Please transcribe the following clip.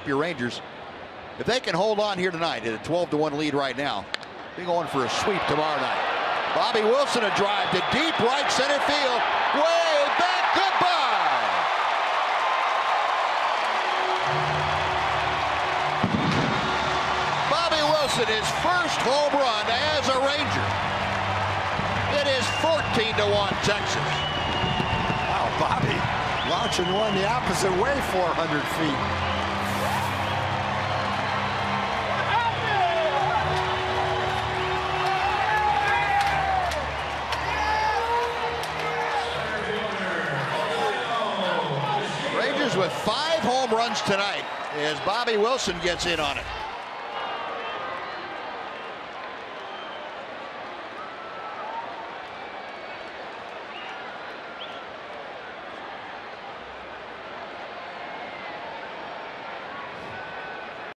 up your Rangers. If they can hold on here tonight at a 12-1 lead right now, they're going for a sweep tomorrow night. Bobby Wilson a drive to deep right center field. Way back. Goodbye. Bobby Wilson, his first home run as a Ranger. It is 14-1 Texas. Wow, Bobby launching one the opposite way 400 feet. Rangers with 5 home runs tonight as Bobby Wilson gets in on it.